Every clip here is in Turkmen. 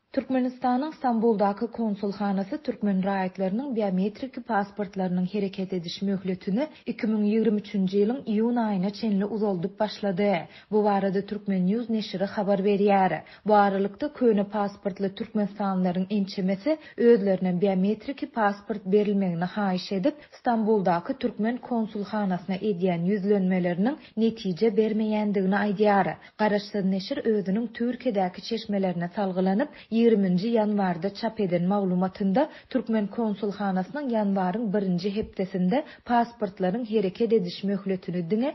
Türkmenistan'ın İstanbul'daki konsulhanası Türkmen raýatlarynyň biometrik pasportlarynyň hereket ediş möhletini 2023 ýylyň iýun aýyna çenli uzaldyp başlady. Bu barada Türkmen News neşri habar berýär. Bu aralykda köne pasportly türkmenistanlylaryň ençemesi özlerine biometrik pasport berilmegini haýyş edip İstanbul'daki Türkmen konsulhanasyna edýän ýüzlenmeleriniň netije bermeýändigini aýdýar. Garaşsyz neşir özüniň Türkiýedäki çeşmelerine salgylanyp 20 yanvarda çap eden maglumatynda Türkmen konsulhanasynyň yanwaryň 1-nji hepdesinde pasportlaryň hereket ediş möhletini diňe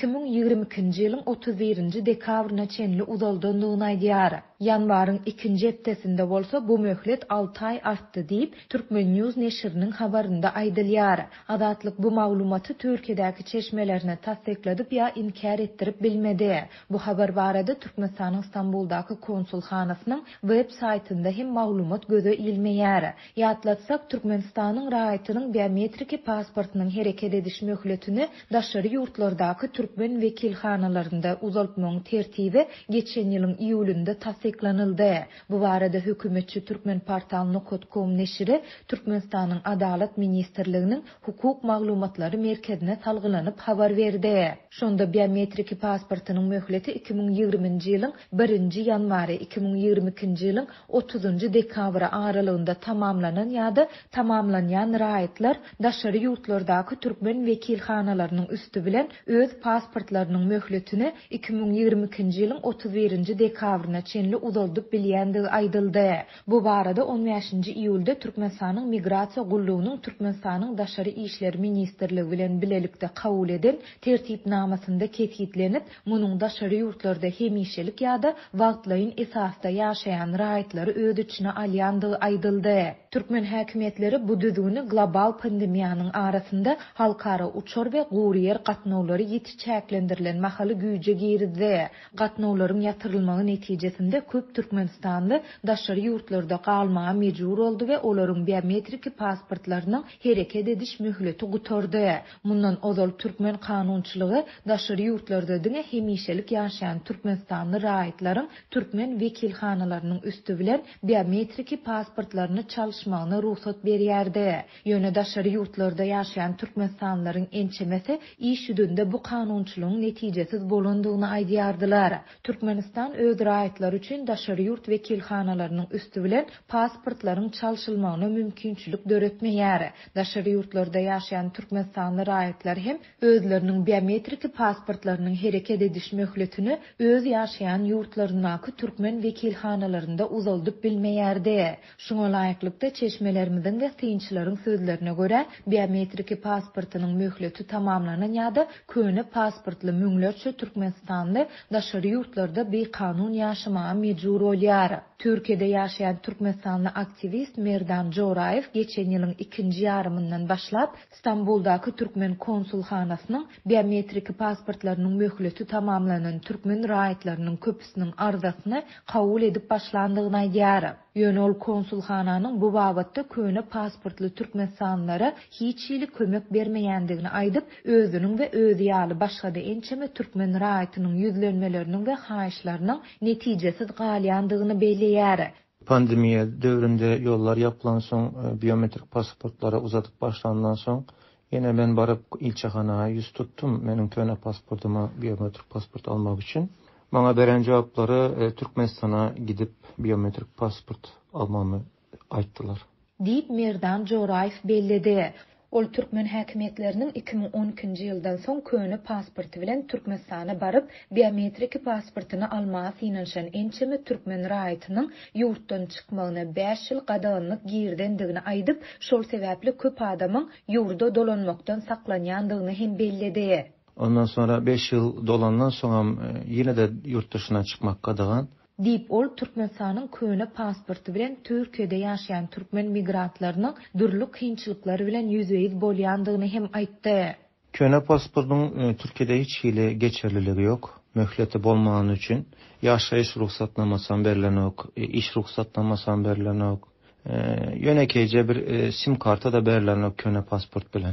2022 ýylyň 31 dekabryna çenli uzaldandygyny aýdýar. Yanwaryň 2-nji hepdesinde bolsa bu möhlet 6 ay artdy diýip Türkmen News neşriniň habarynda aýdylýar. Azatlyk bu maglumaty Türkiýedäki çeşmelerine tasdikladyp ýa inkar etdirip bilmedi. Bu habar barada Türkmenistanyň İstanbul'daky konsulhanasynyň web saytynda hem maglumat göze ilmeýär. Ýatlatsak Türkmenistanyň raýatynyň biometrik pasportynyň hereket ediş möhletini daşary ýurtlardaky türkmen wekilhanalarynda uzaltmagyň tertibi geçen ýylyň iýulynda tasdiklanyldy. Bu barada hökümetçi Türkmen portaly.com neşri Türkmenistanyň Adalet Ministrliginiň hukuk maglumatlary merkezine salgylanyp habar berdi. Şonda biometrik pasportynyň möhleti 2020 ýylyň 1-nji ýanwary 2022 ýylyň 30 dekabra aralygynda tamamlanan ýa-da tamamlanýan raýatlar daşary ýurtlardaky türkmen wekilhanalarynyň üstü bilen öz pasportlarynyň möhletini 2022 ýylyň 31 dekabryna çenli uzaldyp bilýändigi aýdyldy. Bu barada 15-nji iýulda Türkmenistanyň Migrasiýa gullugynyň Türkmenistanyň Daşary işler ministrligi bilen bilelikde kabul eden tertipnamasynda ketgitlenip, munyň daşary ýurtlarda hemişelik ýa-da wagtlaýyn esasda ýaşaýan raýatlary öz içine alýandygy aýdyldy. Türkmen häkimetleri bu düzgüni global pandemiýanyň arasynda halkara uçur we guriýer gatnawlary ýetişäklendirilen mahaly güýje girdi. Gatnawlaryň ýatyrylmagy netijesinde köp Türkmenistanly daşary ýurtlarda galmaga mejbur boldy we olaryň biometrik pasportlarynyň hereket ediş möhleti gutardy. Mundan ozal Türkmen kanunçylygy daşary ýurtlarda diňe hemişelik ýaşaýan Türkmenistanly raýatlaryň türkmen wekilhanalarynyň üstü bilen biometrik pasportlaryny çalışmagyna ruhsat berýärdi. Ýöne daşary ýurtlarda ýaşaýan türkmenistanlylaryň ençemesi iş ýüzünde bu kanunçylygyň netijesiz bolandygyny aýdýardylar. Türkmenistan öz raýatlary üçin daşary ýurt wekilhanalarynyň üstü bilen pasportlaryň çalışylmagyna mümkinçilik döretmeýär. Daşary ýurtlarda ýaşaýan türkmenistanly raýatlar hem özleriniň biometrik pasportlarynyň hereket ediş möhletini öz ýaşaýan ýurtlarynaky türkmen wekilhanalarynda uzaldyp bilmeýärdi. Şoňa laýyklykda çeşmelerimiziň we synçylaryň sözlerine görä biometrik pasportynyň möhleti tamamlanan ýa-da köne pasportly müňlerçe Türkmenistanly daşary ýurtlarda beýkanun ýaşamaga mejbur bolýar. Türkiýede ýaşaýan Türkmenistanly aktivist Merdan Joraýew geçen ýylyň 2-nji ýarymyndan başlap İstanbul'daky Türkmen konsulhanasynyň biometrik pasportlarynyň möhleti tamamlanan türkmen raýatlarynyň köpüsiniň arzasyny kabul edip başlandygyny aýdýar. Ýöne ol konsulhananyň bu babatda köne pasportly türkmenstanlylara hiç ýyly kömek bermeýändigini aýdyp, özüniň we öz ýaly başga-da ençeme türkmen raýatynyň ýüzlenmeleriniň we haýyşlarynyň netijesiz galýandygyny belirtýär. Pandemiya dövründe yollar yapılan son biometrik pasportlara uzatıp başlandan son yine ben barıp ilçehanağa yüz tuttum. Benim köne pasportuma biometrik pasport almak için. Bana beren cevapları Türkmenistan'a gidip biometrik pasport almamı ayttılar. Deyip Merdan Joraýew bellidi. Ol Türkmen häkimetleriniň 2012-nji ýyldan soň köne pasporty bilen Türkmenistana baryp biometrik pasportyny almagy synanşan ençeme türkmen raýatynyň ýurtdan çykmagyna 5 ýyl gadagynlyk girdendigini aýdyp, şol sebäpli köp adamyň ýurda dolanmakdan saklanýandygyny hem bellidi. Ondan sonra 5 yıl dolandan sonra yine de yurt dışına çıkmak kadagan. Deyip ol Türkmenistanyň köne pasporty bilen Türkiýede ýaşaýan türkmen migrantlarynyň dürlük kynçylyklary bilen ýüzbeýiz bolýandygyny hem aýtdy. Köne pasportynyň Türkiýede hiç hile geçerliligi yok. Möhleti bolmagan üçin ýaşaýyş ruhsatnamasy berilen ok, iş ruhsatnamasy berilen ok. Ýönekeje bir sim karta da berilen ok köne pasport bilen.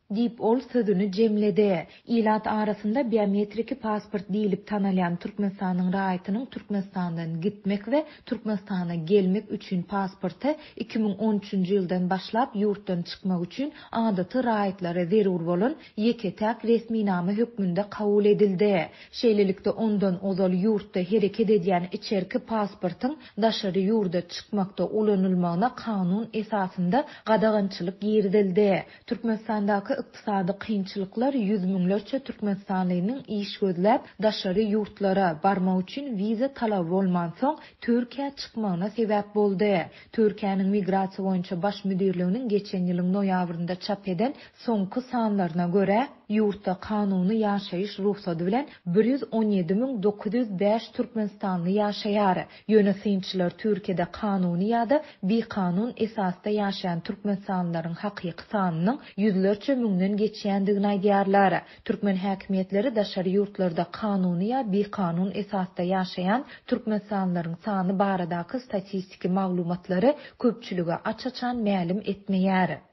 diýip ol sözüni jemledi. İlat arasında biometrik pasport diýilip tanalýan Türkmenistanyň raýatynyň Türkmenistandan gitmek we Türkmenistana gelmek üçin pasporty 2013-nji ýyldan başlap ýurtdan çykmak üçin adaty raýatlara zerur bolan ýeke-täk resminame hökmünde kabul edildi. Şeýlelikde ondan ozal ýurtda hereket edýän içerki pasportyň daşary ýurda çykmakda ulanylmagyna kanun esasında gadagançylyk ýerdildi. Türkmenistandaky ykdysady kynçylyklar yüz miňlerçe Türkmenistanlynyň iş gözläp daşary ýurtlara barmak üçin viza talap bolman soň Türkiýe çykmagyna sebäp boldy. Türkiýanyň migrasiýa boýunça baş müdirliginiň geçen ýylyň noýabrynda çap eden soňky sanlaryna görä ýurtda kanuny ýaşaýyş ruhsady bilen 117.905 Türkmenistanly ýaşaýar. Ýönetimçiler Türkiýede kanuny ýa-da kanun esasda ýaşaýan Türkmenistanlylaryň hakyky sanynyň ýüzlerçe müňden geçýändigini aýdýarlar. Türkmen häkimetleri daşary ýurtlarda kanuny ýa kanun esasda ýaşaýan Türkmenistanlylaryň sany baradaky statistiki maglumatlary köpçülige açaçan mälim etmeýär.